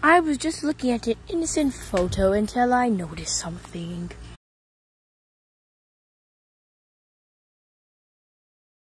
I was just looking at an innocent photo until I noticed something.